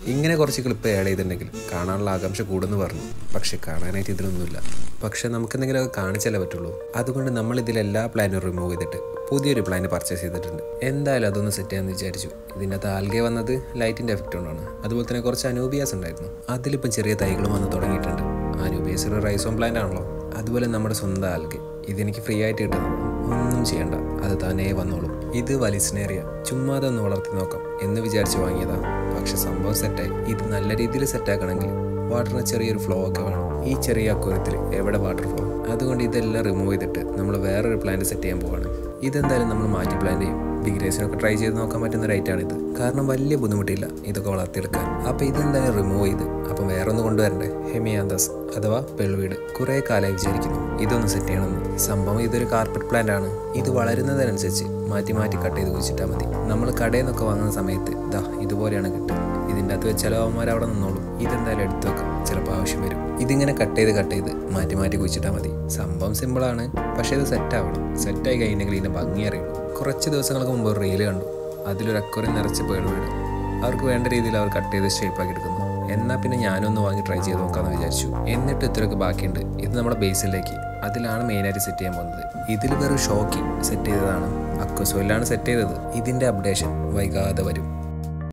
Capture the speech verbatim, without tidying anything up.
ഇങ്ങനെ കുറച്ച് clip add ചെയ്തിട്ടുണ്ടെങ്കിൽ കാണാനുള്ള ആകാംക്ഷ കൂടുമെന്ന് പറഞ്ഞു. പക്ഷെ കാണാനായിട്ട് ഇതിലൊന്നുമില്ല. പക്ഷെ നമുക്ക് എന്തെങ്കിലുമൊക്കെ കാണിച്ചാലേ പറ്റുള്ളൂ. അതുകൊണ്ട് നമ്മൾ ഇതിലെല്ലാ പ്ലാനും റിമൂവ് ചെയ്തിട്ട് പുതിയൊരു പ്ലാൻ പർച്ചേസ് ചെയ്തിട്ടുണ്ട്. എന്തായാലും അതൊന്ന് സെറ്റ് ചെയ്യാമെന്ന് വിചാരിച്ചു. ഇതിനകത്ത് ആൽഗെ വന്നത് ലൈറ്റിൻ്റെ എഫക്റ്റ് കൊണ്ടാണ്. അതുപോലെ തന്നെ കുറച്ച് അനൂബിയാസ് ഉണ്ടായിരുന്നു. അതിലിപ്പം ചെറിയ തൈകളും വന്ന് തുടങ്ങിയിട്ടുണ്ട്. അനൂബിയാസ് ഒരു റൈസോം പ്ലാന്റ് ആണല്ലോ. അതുപോലെ നമ്മുടെ സ്വന്തം ആൽഗെ ഇതെനിക്ക് ഫ്രീ ആയിട്ട് കിട്ടുന്നത്. ഒന്നും ചെയ്യണ്ട, അത് തന്നെ വന്നോളും. ഇത് വലിസ്നേറിയ ചുമ്മാതെ ഒന്ന് വളർത്തി നോക്കാം എന്ന് വിചാരിച്ച് വാങ്ങിയതാ. പക്ഷെ സംഭവം സെറ്റായി. ഇത് നല്ല രീതിയിൽ സെറ്റാക്കണമെങ്കിൽ വാട്ടറിന് ചെറിയൊരു ഫ്ലോ ഒക്കെ വേണം. ഈ ചെറിയ അക്വരത്തിൽ എവിടെ വാട്ടർ ഫ്ലോ? അതുകൊണ്ട് ഇതെല്ലാം റിമൂവ് ചെയ്തിട്ട് നമ്മൾ വേറൊരു പ്ലാന്റ് സെറ്റ് ചെയ്യാൻ പോവാണ്. ഇതെന്തായാലും നമ്മൾ മാറ്റി പ്ലാന്റ് ചെയ്യും. ബിഗിനേഴ്സിനൊക്കെ ട്രൈ ചെയ്ത് നോക്കാൻ പറ്റുന്ന റൈറ്റാണിത്. കാരണം വലിയ ബുദ്ധിമുട്ടില്ല ഇതൊക്കെ വളർത്തിയെടുക്കാൻ. അപ്പോൾ ഇതെന്തായാലും റിമൂവ് ചെയ്ത് അപ്പം വേറെ ഒന്ന് കൊണ്ടുവരണ്ടേ. ഹെമിയാന്തസ് അഥവാ പെൾവീട് കുറേ കാലമായി വിചാരിക്കുന്നു ഇതൊന്ന് സെറ്റ് ചെയ്യണമെന്ന്. സംഭവം ഇതൊരു കാർപ്പറ്റ് പ്ലാന്റ് ആണ്. ഇത് വളരുന്നതിനനുസരിച്ച് മാറ്റി മാറ്റി കട്ട് ചെയ്ത് കുഴിച്ചിട്ടാൽ മതി. നമ്മൾ കടയിൽ നിന്നൊക്കെ വാങ്ങുന്ന സമയത്ത് ദാ ഇതുപോലെയാണ് കിട്ടുക. ഇതിൻ്റെ അകത്ത് വെച്ചാൽ അവന്മാർ അവിടെ നിന്നോളും. ഇതെന്തായാലും എടുത്തു വെക്കാം, ചിലപ്പോൾ ആവശ്യം വരും. ഇതിങ്ങനെ കട്ട് ചെയ്ത് കട്ട് ചെയ്ത് മാറ്റി മാറ്റി കുഴിച്ചിട്ടാൽ മതി. സംഭവം സിമ്പിളാണ്, പക്ഷേ ഇത് സെറ്റ് ആവണം. സെറ്റായി കഴിഞ്ഞെങ്കിൽ ഇതിൻ്റെ ഭംഗി അറിയുള്ളൂ. കുറച്ച് ദിവസങ്ങൾക്ക് മുമ്പ് ഒരു റീല് കണ്ടു. അതിലൊരു അക്വറിയം നിറച്ച് പേൾ വീട് അവർക്ക് വേണ്ട രീതിയിൽ അവർ കട്ട് ചെയ്ത് ഷേപ്പാക്കി എടുക്കുന്നു. എന്നാൽ പിന്നെ ഞാനൊന്ന് വാങ്ങി ട്രൈ ചെയ്ത് നോക്കാമെന്ന് വിചാരിച്ചു. എന്നിട്ട് ഇത്രയൊക്കെ ബാക്കിയുണ്ട്. ഇത് നമ്മുടെ ബേസിലേക്ക് അതിലാണ് മെയിനായിട്ട് സെറ്റ് ചെയ്യാൻ പോകുന്നത്. ഇതിൽ വേറെ ഷോക്കി സെറ്റ് ചെയ്തതാണ്. അക്വസോയിലാണ് സെറ്റ് ചെയ്തത്. ഇതിൻ്റെ അപ്ഡേഷൻ വൈകാതെ വരും.